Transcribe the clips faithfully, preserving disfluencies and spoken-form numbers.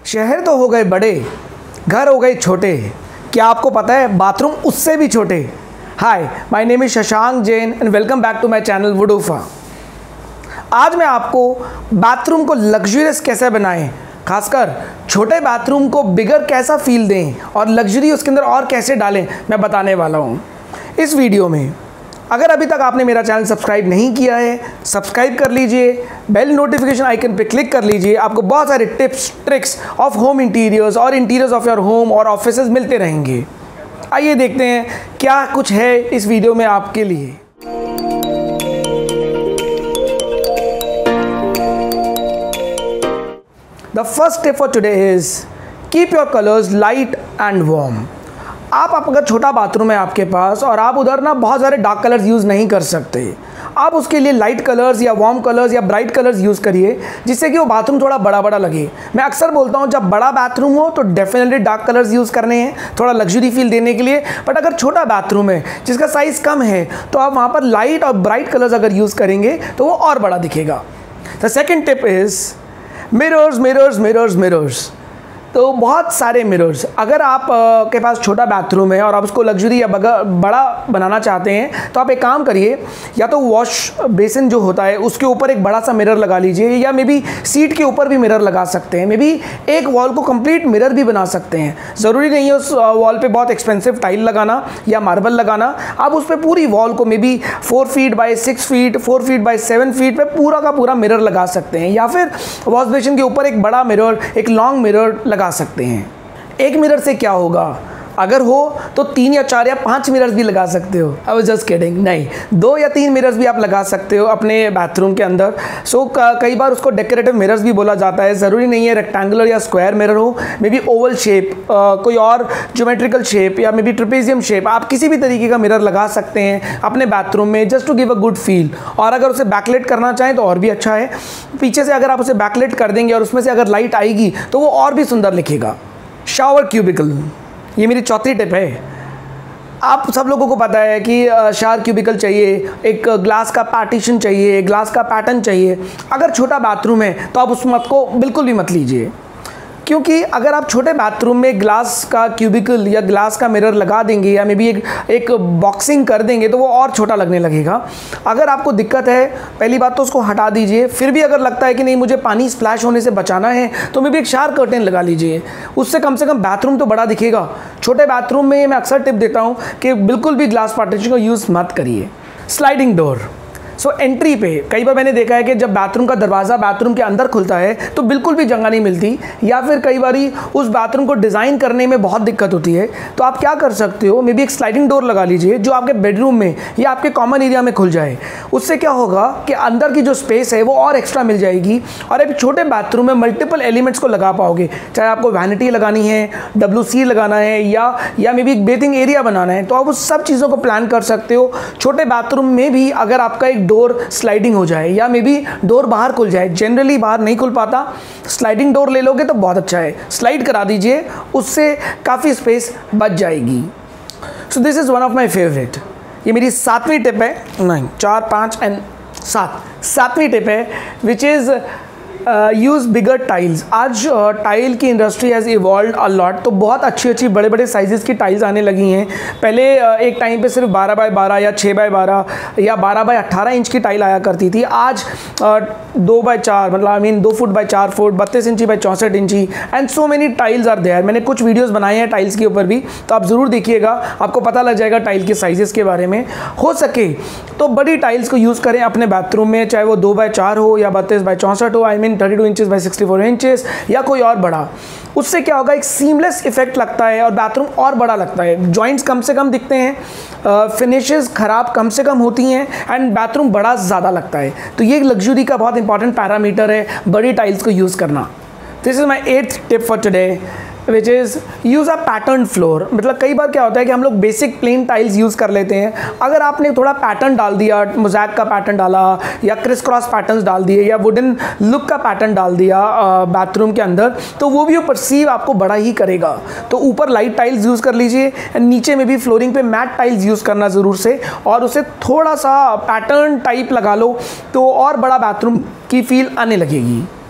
शहर तो हो गए बड़े, घर हो गए छोटे, क्या आपको पता है बाथरूम उससे भी छोटे। Hi, my name is Shashank Jain and welcome back to my channel वुडूफा। आज मैं आपको बाथरूम को लग्जरियस कैसे बनाएं, खासकर छोटे बाथरूम को बिगर कैसा फील दें और लग्जरी उसके अंदर और कैसे डालें, मैं बताने वाला हूँ इस वीडियो में। अगर अभी तक आपने मेरा चैनल सब्सक्राइब नहीं किया है, सब्सक्राइब कर लीजिए, बेल नोटिफिकेशन आइकन पे क्लिक कर लीजिए। आपको बहुत सारे tips tricks of home interiors और इंटीरियर्स ऑफ योर होम और ऑफिसेज मिलते रहेंगे। आइए देखते हैं क्या कुछ है इस वीडियो में आपके लिए। The first tip for today is keep your colours light and warm. आप आप अगर छोटा बाथरूम है आपके पास और आप उधर ना बहुत सारे डार्क कलर्स यूज़ नहीं कर सकते, आप उसके लिए लाइट कलर्स या वार्म कलर्स या ब्राइट कलर्स यूज़ करिए, जिससे कि वो बाथरूम थोड़ा बड़ा बड़ा लगे। मैं अक्सर बोलता हूँ जब बड़ा बाथरूम हो तो डेफिनेटली डार्क कलर्स यूज़ करने हैं थोड़ा लग्जरी फील देने के लिए। बट अगर छोटा बाथरूम है जिसका साइज़ कम है तो आप वहाँ पर लाइट और ब्राइट कलर्स अगर यूज़ करेंगे तो वो और बड़ा दिखेगा। The second tip is mirrors mirrors mirrors mirrors. तो बहुत सारे मिरर्स, अगर आप आ, के पास छोटा बाथरूम है और आप उसको लग्जरी या बड़ा बनाना चाहते हैं तो आप एक काम करिए, या तो वॉश बेसिन जो होता है उसके ऊपर एक बड़ा सा मिरर लगा लीजिए, या मे बी सीट के ऊपर भी मिरर लगा सकते हैं। मे बी एक वॉल को कंप्लीट मिरर भी बना सकते हैं। ज़रूरी नहीं है उस वॉल पे बहुत एक्सपेंसिव टाइल लगाना या मार्बल लगाना। आप उस पर पूरी वॉल को maybe four feet by six feet four feet by seven feet पे पूरा का पूरा मिरर लगा सकते हैं, या फिर वॉश बेसिन के ऊपर एक बड़ा मिरर, एक लॉन्ग मिरर लगा सकते हैं। एक मिरर से क्या होगा, अगर हो तो तीन या चार या पांच मिरर्स भी लगा सकते हो। आई वाज जस्ट किडिंग, नहीं, दो या तीन मिरर्स भी आप लगा सकते हो अपने बाथरूम के अंदर। सो so, कई बार उसको डेकोरेटिव मिरर्स भी बोला जाता है। ज़रूरी नहीं है रेक्टेंगुलर या स्क्वायर मिरर हो, मे बी ओवल शेप, कोई और ज्योमेट्रिकल शेप या मे बी ट्रेपेजियम शेप, आप किसी भी तरीके का मिरर लगा सकते हैं अपने बाथरूम में just to give a good feel. और अगर उसे बैकलाइट करना चाहें तो और भी अच्छा है। पीछे से अगर आप उसे बैकलाइट कर देंगे और उसमें से अगर लाइट आएगी तो वो और भी सुंदर लिखेगा। शावर क्यूबिकल, ये मेरी चौथी टिप है। आप सब लोगों को पता है कि शावर क्यूबिकल चाहिए, एक ग्लास का पार्टीशन चाहिए, ग्लास का पैटर्न चाहिए। अगर छोटा बाथरूम है तो आप उस मत को बिल्कुल भी मत लीजिए, क्योंकि अगर आप छोटे बाथरूम में ग्लास का क्यूबिकल या ग्लास का मिरर लगा देंगे या मे बी एक एक बॉक्सिंग कर देंगे तो वो और छोटा लगने लगेगा। अगर आपको दिक्कत है, पहली बात तो उसको हटा दीजिए। फिर भी अगर लगता है कि नहीं मुझे पानी स्प्लैश होने से बचाना है तो मे बी एक शावर कर्टेन लगा लीजिए, उससे कम से कम बाथरूम तो बड़ा दिखेगा। छोटे बाथरूम में मैं अक्सर टिप देता हूँ कि बिल्कुल भी ग्लास पार्टीशन को यूज़ मत करिए। Sliding door, so so, entry पे कई बार मैंने देखा है कि जब बाथरूम का दरवाज़ा बाथरूम के अंदर खुलता है तो बिल्कुल भी जगह नहीं मिलती, या फिर कई बार उस बाथरूम को डिज़ाइन करने में बहुत दिक्कत होती है। तो आप क्या कर सकते हो, मे बी एक स्लाइडिंग डोर लगा लीजिए जो आपके बेडरूम में या आपके कॉमन एरिया में खुल जाए। उससे क्या होगा कि अंदर की जो स्पेस है वो और एक्स्ट्रा मिल जाएगी और एक छोटे बाथरूम में मल्टीपल एलिमेंट्स को लगा पाओगे। चाहे आपको वैनिटी लगानी है, डब्ल्यू सी लगाना है, या या मे बी एक बेथिंग एरिया बनाना है, तो आप उस सब चीज़ों को प्लान कर सकते हो। छोटे बाथरूम में भी अगर आपका एक डोर स्लाइडिंग हो जाए या मे बी डोर बाहर खुल जाए, जनरली बाहर नहीं खुल पाता, स्लाइडिंग डोर ले लोगे तो बहुत अच्छा है। स्लाइड करा दीजिए, उससे काफ़ी स्पेस बच जाएगी। So this is one of my favourite. ये मेरी सातवीं टिप है, नहीं चार पाँच एंड सात सातवीं टिप है, which is use bigger tiles. आज टाइल uh, की industry has evolve a lot, तो बहुत अच्छी अच्छी बड़े बड़े साइज़ की टाइल्स आने लगी हैं। पहले uh, एक टाइम पे सिर्फ बारह बाय बारह या छः बाय बारह या बारह बाय अट्ठारह इंच की टाइल आया करती थी। आज uh, दो बाय चार, मतलब आई मीन दो फुट बाय चार फुट, बत्तीस इंची बाय चौंसठ इंची, and so many tiles are there. मैंने कुछ वीडियोज़ बनाए हैं टाइल्स के ऊपर भी, तो आप ज़रूर देखिएगा, आपको पता लग जाएगा टाइल के साइज़ के बारे में। हो सके तो बड़ी टाइल्स को यूज़ करें अपने बाथरूम में, चाहे वो दो बाय चार हो या बत्तीस बाय चौंसठ हो, I mean thirty two inches by sixty four inches, या कोई और बड़ा। उससे क्या होगा, एक सीमलेस इफेक्ट लगता है और बाथरूम और बड़ा लगता है। जॉइंट्स कम से कम दिखते हैं, फिनिशेस खराब कम से कम होती हैं, एंड बाथरूम बड़ा ज़्यादा लगता है। तो ये लग्जरी का बहुत इंपॉर्टेंट पैरामीटर है बड़ी टाइल्स को यूज़ करना। This is my eighth tip for today, which is use a pattern floor. मतलब कई बार क्या होता है कि हम लोग बेसिक प्लेन टाइल्स यूज़ कर लेते हैं। अगर आपने थोड़ा पैटर्न डाल दिया, मोज़ैक का पैटर्न डाला या क्रिस क्रॉस पैटर्न्स डाल दिए या वुडन लुक का पैटर्न डाल दिया बाथरूम के अंदर, तो वो भी वो परसीव आपको बड़ा ही करेगा। तो ऊपर लाइट टाइल्स यूज़ कर लीजिए एंड नीचे में भी फ्लोरिंग पे मैट टाइल्स यूज़ करना ज़रूर से, और उसे थोड़ा सा पैटर्न टाइप लगा लो तो और बड़ा बाथरूम की फील आने लगेगी।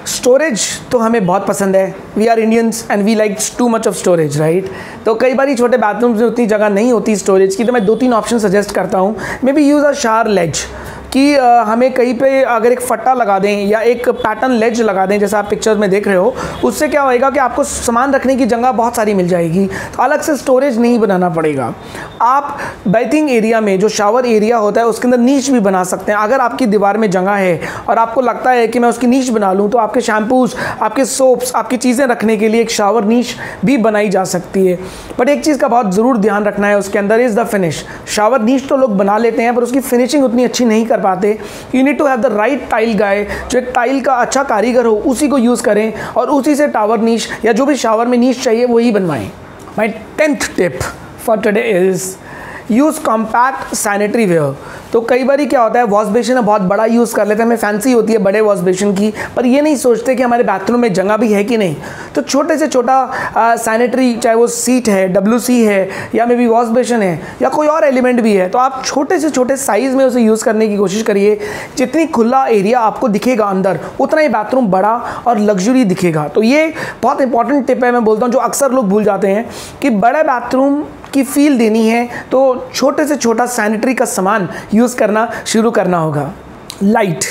स्टोरेज तो हमें बहुत पसंद है, we are Indians and we like too much of storage right. तो कई बार छोटे बाथरूम्स में उतनी जगह नहीं होती स्टोरेज की, तो मैं दो तीन ऑप्शन सजेस्ट करता हूँ। Maybe use a shower ledge कि आ, हमें कहीं पे अगर एक फट्टा लगा दें या एक पैटर्न लेज लगा दें जैसा आप पिक्चर्स में देख रहे हो, उससे क्या होएगा कि आपको सामान रखने की जगह बहुत सारी मिल जाएगी, तो अलग से स्टोरेज नहीं बनाना पड़ेगा। आप बेथिंग एरिया में जो शावर एरिया होता है उसके अंदर नीच भी बना सकते हैं। अगर आपकी दीवार में जगह है और आपको लगता है कि मैं उसकी नीच बना लूँ, तो आपके शैम्पूज़, आपके सोप्स, आपकी चीज़ें रखने के लिए एक शावर नीच भी बनाई जा सकती है। बट एक चीज़ का बहुत ज़रूर ध्यान रखना है, उसके अंदर इज़ द फिनिश। शावर नीच तो लोग बना लेते हैं पर उसकी फिनिशिंग उतनी अच्छी नहीं कर पाते। You need to have the right tile guy, जो एक टाइल का अच्छा कारीगर हो उसी को यूज़ करें और उसी से टावर नीच या जो भी शावर में नीच चाहिए वही बनवाएं। My tenth tip for today is use compact sanitary ware. तो कई बार क्या होता है, वॉश बेसिन बहुत बड़ा यूज़ कर लेते हैं, हमें फैंसी होती है बड़े वॉश बेसिन की, पर ये नहीं सोचते कि हमारे बाथरूम में जगह भी है कि नहीं। तो छोटे से छोटा सैनिटरी, चाहे वो सीट है, डब्ल्यू सी है या मे बी वॉश बेसिन है या कोई और एलिमेंट भी है, तो आप छोटे से छोटे साइज़ में उसे यूज़ करने की कोशिश करिए। जितनी खुला एरिया आपको दिखेगा अंदर, उतना ही बाथरूम बड़ा और लग्जरी दिखेगा। तो ये बहुत इंपॉर्टेंट टिप है, मैं बोलता हूँ, जो अक्सर लोग भूल जाते हैं कि बड़े बाथरूम की फील देनी है तो छोटे से छोटा सैनिटरी का सामान यूज़ करना शुरू करना होगा। लाइट,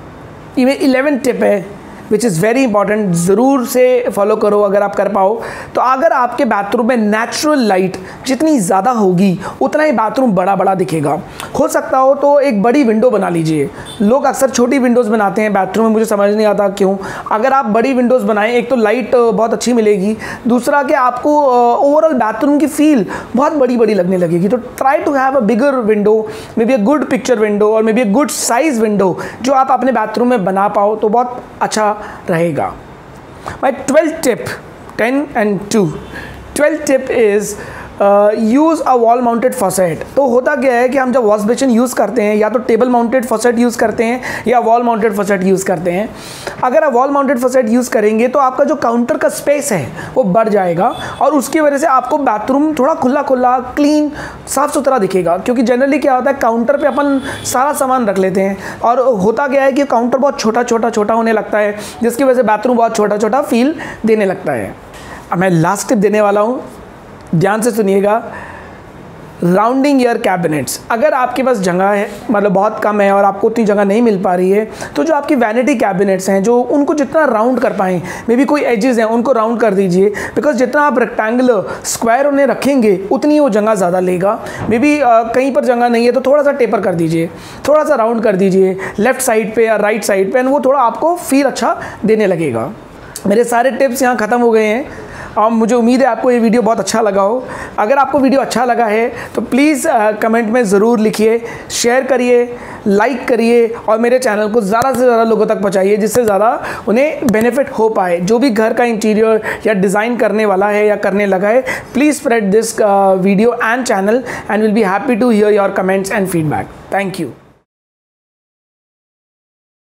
ये इलेवन टिप है विच इज़ वेरी इंपॉर्टेंट, ज़रूर से फॉलो करो अगर आप कर पाओ। तो अगर आपके बाथरूम में नेचुरल लाइट जितनी ज़्यादा होगी उतना ही बाथरूम बड़ा बड़ा दिखेगा। हो सकता हो तो एक बड़ी विंडो बना लीजिए। लोग अक्सर छोटी विंडोज़ बनाते हैं बाथरूम में, मुझे समझ नहीं आता क्यों। अगर आप बड़ी विंडोज़ बनाएं, एक तो लाइट बहुत अच्छी मिलेगी, दूसरा कि आपको ओवरऑल बाथरूम की फील बहुत बड़ी बड़ी लगने लगेगी। तो try to have a bigger window, maybe a good picture window और maybe a good size window जो आप अपने बाथरूम में बना पाओ, तो बहुत अच्छा रहेगा। My twelfth tip, ten and two, twelfth tip is use a wall mounted faucet. तो होता क्या है कि हम जब वॉश बेसिन यूज़ करते हैं या तो टेबल माउंटेड फॉसेट यूज़ करते हैं या वॉल माउंटेड फॉसेट यूज़ करते हैं। अगर आप वॉल माउंटेड फॉसेट यूज़ करेंगे तो आपका जो काउंटर का स्पेस है वो बढ़ जाएगा और उसकी वजह से आपको बाथरूम थोड़ा खुला खुला, क्लीन, साफ़ सुथरा दिखेगा। क्योंकि जनरली क्या होता है, काउंटर पे अपन सारा सामान रख लेते हैं और होता क्या है कि काउंटर बहुत छोटा छोटा छोटा होने लगता है, जिसकी वजह से बाथरूम बहुत छोटा छोटा फील देने लगता है। अब मैं लास्ट टिप देने वाला हूँ, ध्यान से सुनिएगा। Rounding your cabinets. अगर आपके पास जगह है, मतलब बहुत कम है और आपको उतनी जगह नहीं मिल पा रही है, तो जो आपकी वैनिटी कैबिनेट्स हैं, जो उनको जितना राउंड कर पाएँ, मे बी कोई एजेस हैं उनको राउंड कर दीजिए। बिकॉज जितना आप रेक्टेंगुलर, स्क्वायर उन्हें रखेंगे उतनी वो जगह ज़्यादा लेगा। मे बी कहीं पर जगह नहीं है तो थोड़ा सा टेपर कर दीजिए, थोड़ा सा राउंड कर दीजिए लेफ्ट साइड पर या राइट साइड पर, एंड वो थोड़ा आपको फील अच्छा देने लगेगा। मेरे सारे टिप्स यहाँ ख़त्म हो गए हैं और मुझे उम्मीद है आपको ये वीडियो बहुत अच्छा लगा हो। अगर आपको वीडियो अच्छा लगा है तो प्लीज़ कमेंट में ज़रूर लिखिए, शेयर करिए, लाइक करिए और मेरे चैनल को ज़्यादा से ज़्यादा लोगों तक पहुँचाइए, जिससे ज़्यादा उन्हें बेनिफिट हो पाए। जो भी घर का इंटीरियर या डिज़ाइन करने वाला है या करने लगा है, please spread this video and channel and will be happy to hear your comments and feedback. Thank you.